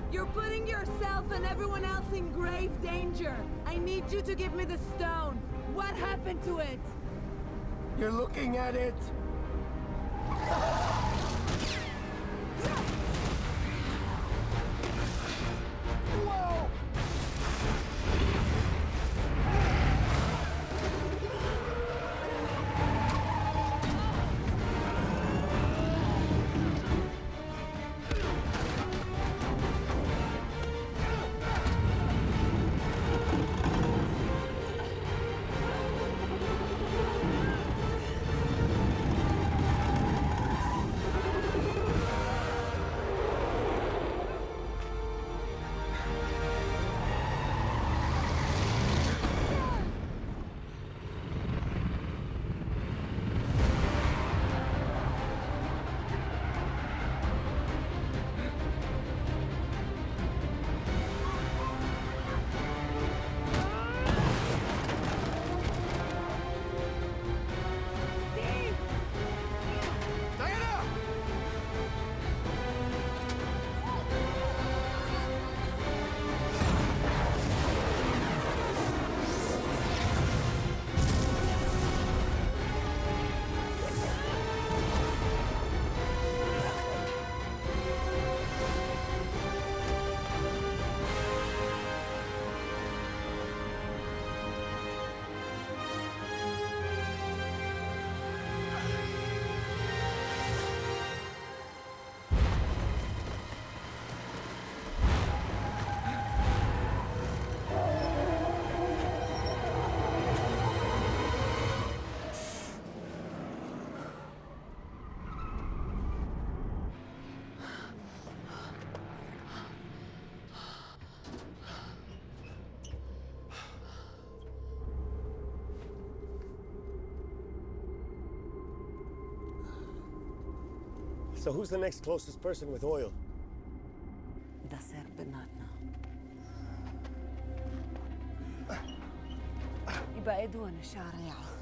You're putting yourself and everyone else in grave danger. I need you to give me the stone. What happened to it? You're looking at it. So who's the next closest person with oil? ده سر بيناتنا. يبقى ادون الشارع.